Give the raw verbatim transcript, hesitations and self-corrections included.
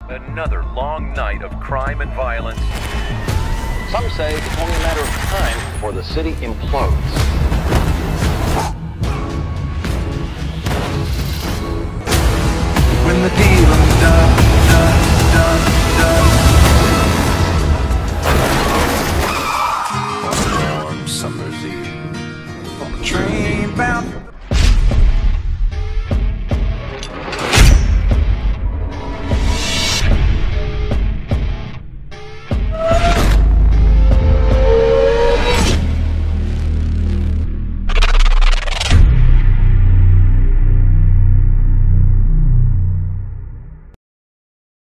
Another long night of crime and violence. Some say it's only a matter of time before the city implodes.